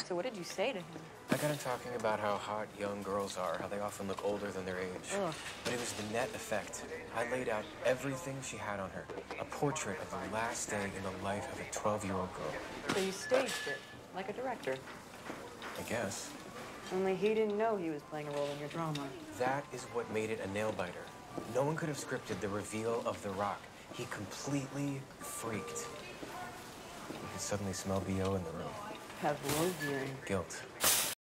So what did you say to him? I got him talking about how hot young girls are, how they often look older than their age. Ugh. But it was the net effect. I laid out everything she had on her. A portrait of the last day in the life of a 12-year-old girl. So you staged it, like a director. I guess. Only he didn't know he was playing a role in your drama. That is what made it a nail-biter. No one could have scripted the reveal of The Rock. He completely freaked. You could suddenly smell BO in the room. Pavlovian. Guilt.